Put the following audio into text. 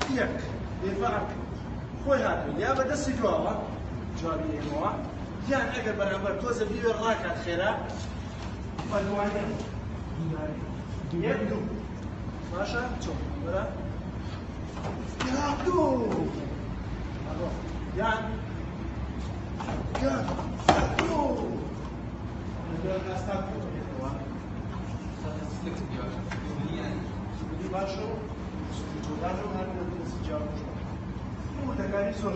يك دفاع خوي هذا يا بدس جوابه جوابي هو يعني اگر برابر توزع فيديو راكع خيرا المعلم يبدو ماشي شوف ولا يبدو يعني يبدو Baixo, o jogador não é